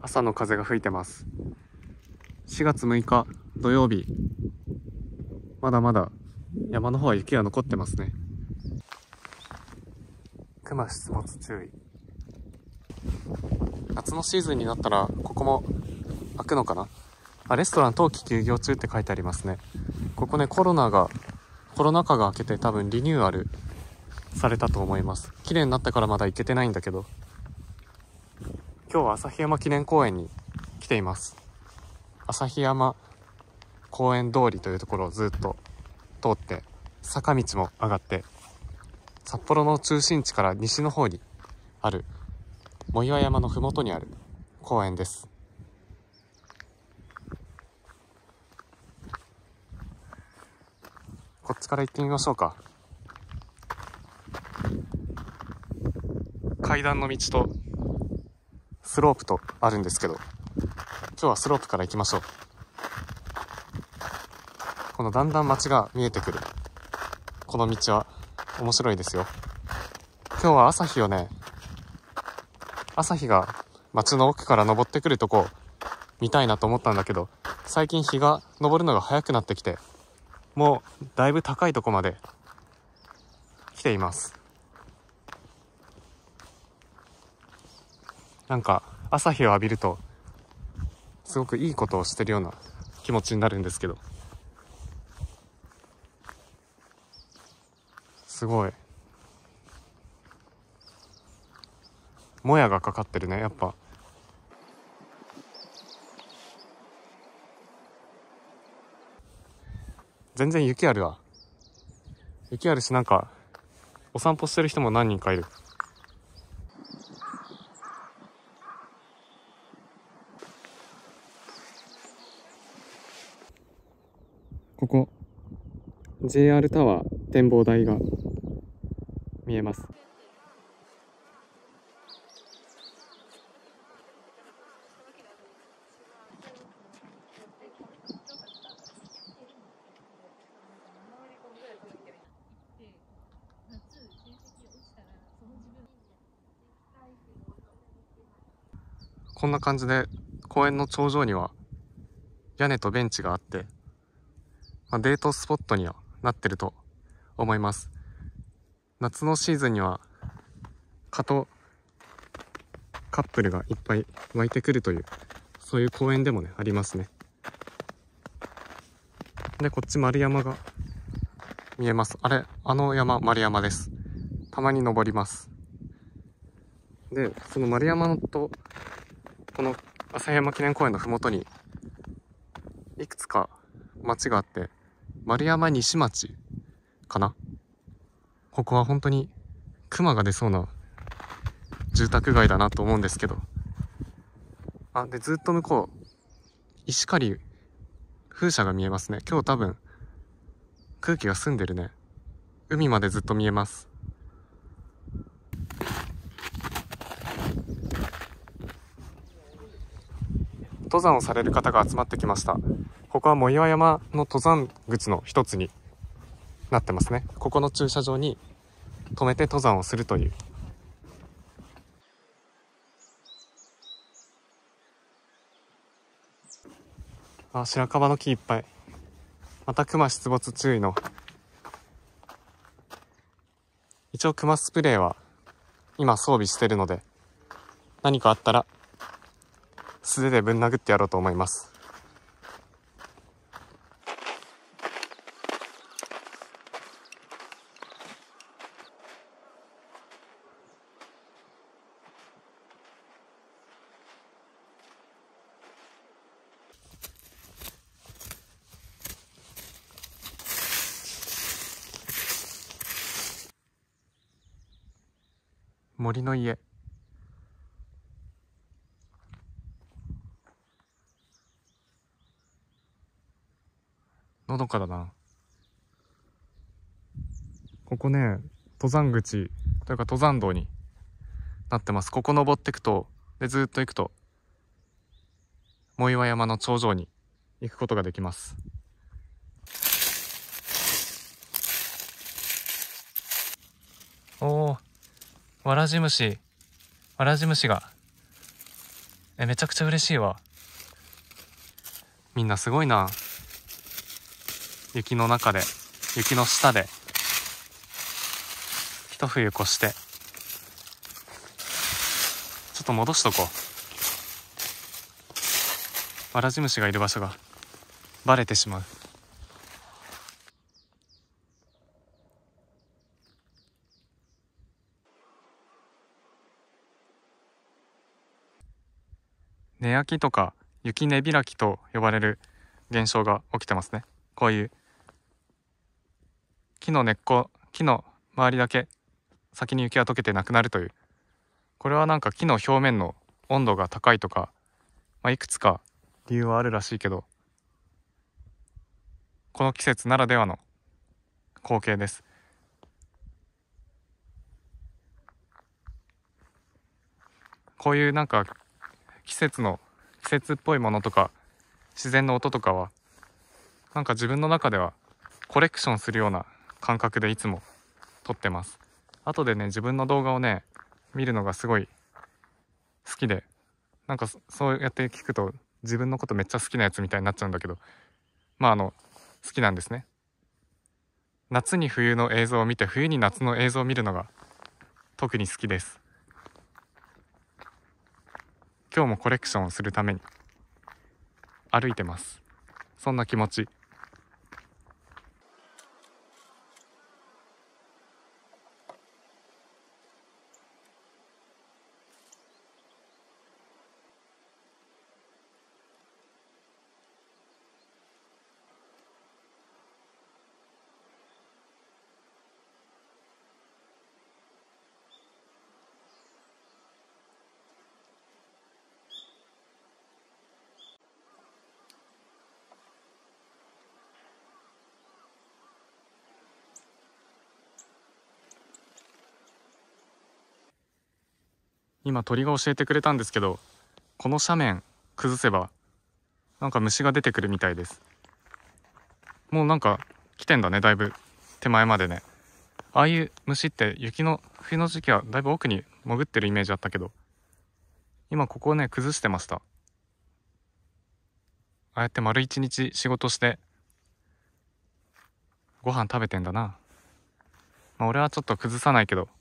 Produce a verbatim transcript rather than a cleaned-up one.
朝の風が吹いてます。しがつむいか土曜日。まだまだ山の方は雪が残ってますね。熊出没注意。夏のシーズンになったらここも開くのかなあ。レストラン冬季休業中って書いてありますね。ここね、コロナがコロナ禍が明けて多分リニューアルされたと思います。綺麗になったからまだ行けてないんだけど、今日は旭山記念公園に来ています。旭山公園通りというところをずっと通って坂道も上がって、札幌の中心地から西の方にある藻岩山のふもとにある公園です。こっちから行ってみましょうか。階段の道とスロープとあるんですけど、今日はスロープから行きましょう。このだんだん街が見えてくるこの道は面白いですよ。今日は朝日をね、朝日が街の奥から昇ってくるとこ見たいなと思ったんだけど、最近日が昇るのが早くなってきて、もうだいぶ高いとこまで来ています。なんか朝日を浴びるとすごくいいことをしてるような気持ちになるんですけど、すごいもやがかかってるね。やっぱ全然雪あるわ。雪あるし、なんかお散歩してる人も何人かいる。ここ ジェイアール タワー展望台が見えます。こんな感じで公園の頂上には屋根とベンチがあって、まあ、デートスポットにはなってると思います。夏のシーズンには蚊とカップルがいっぱい湧いてくるという、そういう公園でもねありますね。で、こっち丸山が見えます。あれ、あの山丸山です。たまに登ります。で、その丸山とこの旭山記念公園のふもとにいくつか町があって、丸山西町かな。ここは本当に熊が出そうな住宅街だなと思うんですけど、あ、でずっと向こう石狩風車が見えますね。今日多分空気が澄んでるね。海までずっと見えます。登山をされる方が集まってきました。ここは藻岩山の登山口の一つになってますね。ここの駐車場に止めて登山をするという。あ、白樺の木いっぱい。またクマ出没注意の。一応クマスプレーは今装備してるので、何かあったら素手でぶん殴ってやろうと思います。森の家。のどかだな。ここね、登山口というか登山道になってます。ここ登っていくと、でずっと行くと藻岩山の頂上に行くことができます。おお、わらじ虫わらじ虫がえ、めちゃくちゃ嬉しいわ。みんなすごいな。雪の中で、雪の下で一冬越して。ちょっと戻しとこう。わらじ虫がいる場所がバレてしまう。根焼きとか雪根開きと呼ばれる現象が起きてますね。こういう木の根っこ、木の周りだけ先に雪が溶けてなくなるという。これはなんか木の表面の温度が高いとか、まあ、いくつか理由はあるらしいけど、この季節ならではの光景です。こういうなんか季節の季節っぽいものとか自然の音とかはなんか自分の中ではコレクションするような感覚でいつも撮ってます。後でね、自分の動画をね見るのがすごい好きで、なんかそうやって聞くと自分のことめっちゃ好きなやつみたいになっちゃうんだけど、まああの好きなんですね。夏に冬の映像を見て冬に夏の映像を見るのが特に好きです。今日もコレクションをするために歩いてます。そんな気持ち。今鳥が教えてくれたんですけど、この斜面崩せばなんか虫が出てくるみたいです。もうなんか来てんだね、だいぶ手前までね。ああいう虫って雪の冬の時期はだいぶ奥に潜ってるイメージあったけど、今ここをね崩してました。ああやって丸一日仕事してご飯食べてんだな。まあ俺はちょっと崩さないけど、